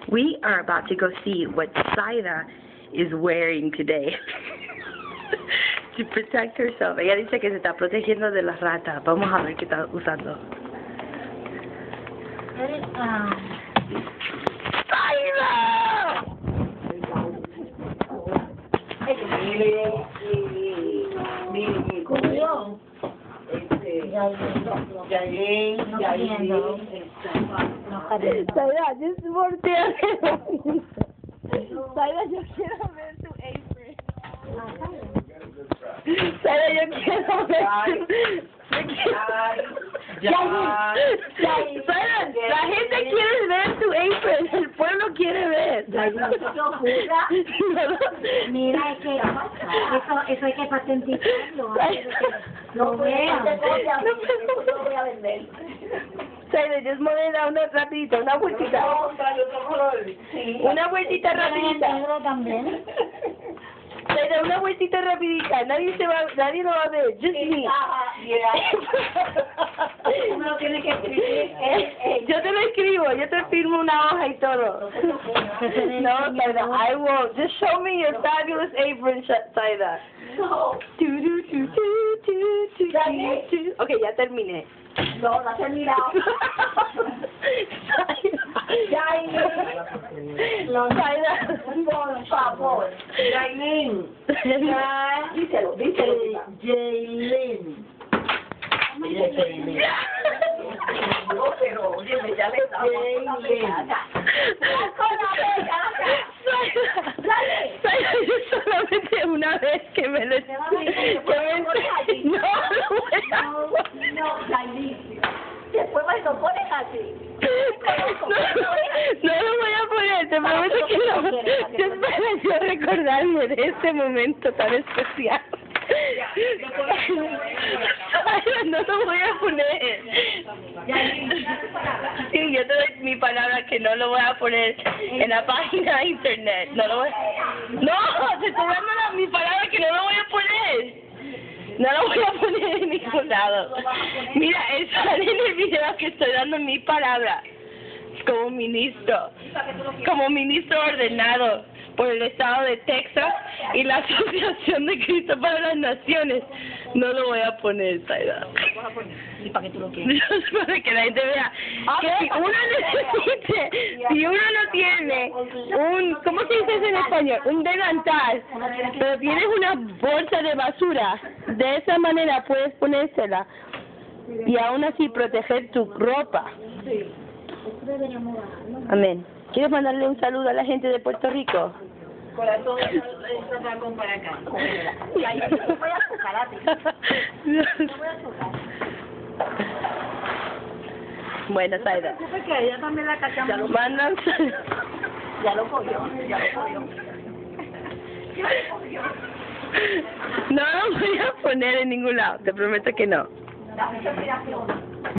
We are about to go see what Zaida is wearing today. To protect herself. Ella dice que se está protegiendo de las ratas. Vamos a ver qué está usando. ¡Zaida! Zaida, just voltea. Zaida, yo quiero ver tu apron. Zaida, yo quiero ver Zaida, la gente quiere ver tu apron. El pueblo quiere ver. Mira, es que eso hay que patentizarlo. Lo veo. No voy a vender. Zaida, just moneda una rapidita, una vueltita. Una vueltita rapidita. Negro también. Zaida, una vueltita rapidita. Nadie lo va a ver. Just me. Uno tiene que escribir. Yo te lo escribo. Yo te firmo una hoja y todo. No, Zaida, I won't. Just show me your fabulous apron, Zaida. No. Okay, ya terminé. No, no has terminado. Zaida, por favor. Jailin. Díselo. Jailin. No, pero oye, ya le estaba. Zaida, yo solamente una vez que me lo... No, Jailin. Después me lo pones así. No lo voy a poner, te prometo que no. Yo espero yo recordarme de este momento tan especial. No lo voy a poner. Sí, yo te doy mi palabra que no lo voy a poner en la página de internet. No lo voy a... No, te estoy dando mi palabra que no lo voy a poner. No lo voy a poner en ningún lado. Mira, sale en el video que estoy dando mi palabra como ministro ordenado por el estado de Texas y la Asociación de Cristo para las Naciones. No lo voy a poner, Zaida. ¿Y para qué tú lo quieres? Para que la gente vea que si uno no tiene ¿cómo se dice eso en español? Un delantal, pero tienes una bolsa de basura, de esa manera puedes ponérsela y aún así proteger tu ropa. Sí. Amén. ¿Quieres mandarle un saludo a la gente de Puerto Rico? Corazón, esa dragón para acá. Y ahí te voy a tocar a ti. Te voy a tocar. Bueno, Zaida. Que ella también la cachamos. Mandan saludos. Ya lo cogió. No lo voy a poner en ningún lado, te prometo que no. Da mucha inspiración.